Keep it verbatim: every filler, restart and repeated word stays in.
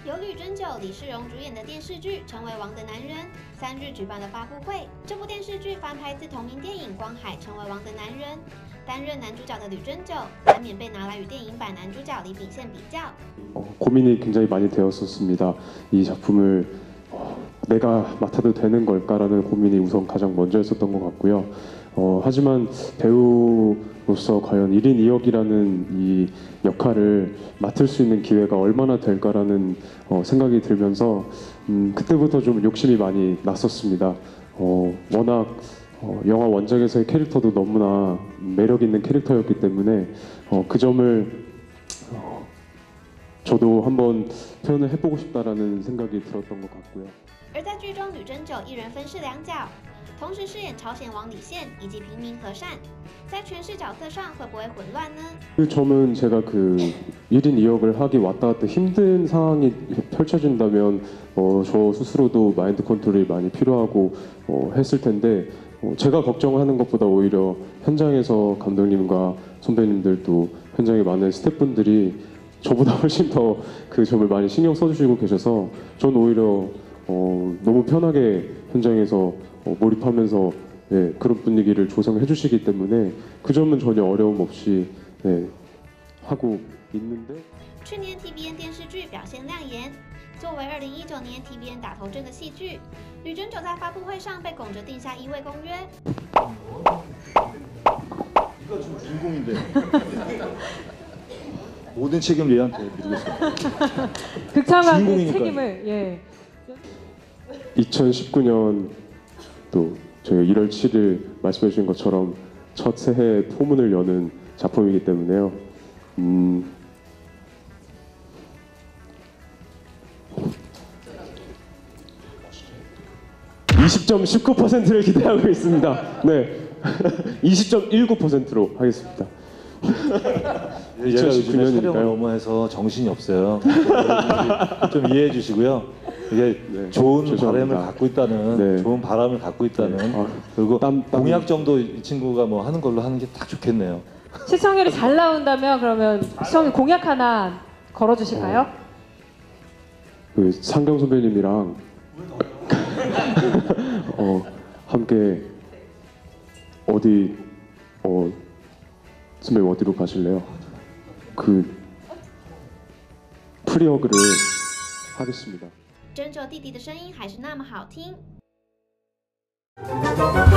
由吕珍九、李世荣主演的电视剧《成为王的男人》三日举办了发布会。这部电视剧翻拍自同名电影《光海成为王的男人》，担任男主角的吕珍九难免被拿来与电影版男主角李秉宪比较。 어, 고민이 굉장히 많이 되었었습니다. 이 작품을 어, 내가 맡아도 되는 걸까라는 고민이 우선 가장 먼저였었던 것 같고요. 어, 하지만 배우로서 과연 일 인 이 역이라는 이 역할을 맡을 수 있는 기회가 얼마나 될까라는 어, 생각이 들면서 음, 그때부터 좀 욕심이 많이 났었습니다. 어, 워낙 어, 영화 원작에서의 캐릭터도 너무나 매력 있는 캐릭터였기 때문에 어, 그 점을 어, 저도 한번 표현을 해보고 싶다라는 생각이 들었던 것 같고요. 而在剧中，吕珍九一人分饰两角，同时饰演朝鲜王李宪以及平民和善，在诠释角色上会不会混乱呢？ 그 점은 제가 그 일 인 이 역을 하기 왔다 갔다 힘든 상황이 펼쳐진다면 어, 저 스스로도 마인드 컨트롤이 많이 필요하고 어, 했을 텐데 어, 제가 걱정하는 것보다 오히려 현장에서 감독님과 선배님들도 현장에 많은 스태프분들이 저보다 훨씬 더 그 점을 많이 신경 써주시고 계셔서 전 오히려 어, 너무 편하게 현장에서 어, 몰입하면서 예, 그런 분위기를 조성해 주시기 때문에 그 점은 전혀 어려움 없이 예, 하고 있는데 去年 T V N 电视剧表现亮眼，作为二零一九年 T V N 打头阵的戏剧，吕珍九在发布会上被拱着定下一位公约。 이거 지금 주인공인데 모든 책임을 얘한테 미루겠습니다. 극찬하는 책임을 예. 이천십구 년 또 저희 일월 칠일 말씀해 주신 것처럼 첫 새해 포문을 여는 작품이기 때문에요. 음, 이십 점 십구 퍼센트를 기대하고 있습니다. 네, 이십 점 일구 퍼센트로 하겠습니다. 얘가 요즘에 촬영을 너무 해서 정신이 없어요. 좀 이해해 주시고요. 이게 네, 좋은 죄송합니다. 바람을 갖고 있다는 네. 좋은 바람을 갖고 있다는 네. 아, 그리고 땀, 땀. 공약 정도 이 친구가 뭐 하는 걸로 하는 게 딱 좋겠네요. 시청률이 잘 나온다면 그러면 시청률 공약 하나 걸어주실까요? 어, 그 상경 선배님이랑 어, 함께 어디 어, 선배님 어디로 가실래요? 그 프리허그를 하겠습니다. 珍九弟弟的声音还是那么好听。